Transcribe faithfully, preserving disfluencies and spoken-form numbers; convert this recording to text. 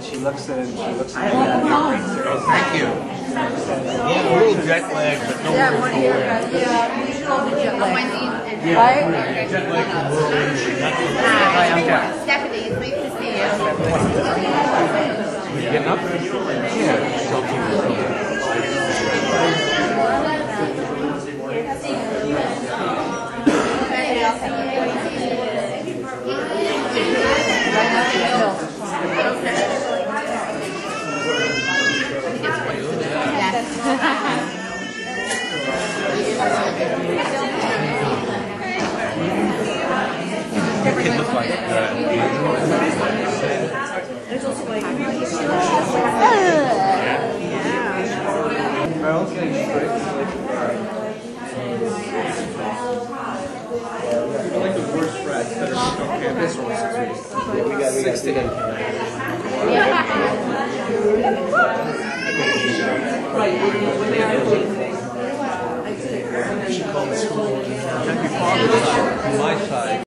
and she looks at she looks at Oh, thank you. Yeah, a little jet lag, but no Yeah, worries. one here. Yeah, we should all be jet lagged. Yeah. Right? Jet lag from world injury. Hi, I'm Jack. Stephanie, it's nice to see you. You getting up? Yeah. Tell people. Your kid looks like that. There's also like... I like the worst frats that are okay. This one's six weeks. Yeah, we got six to eight. She called the school. Happy Father's Day on my side.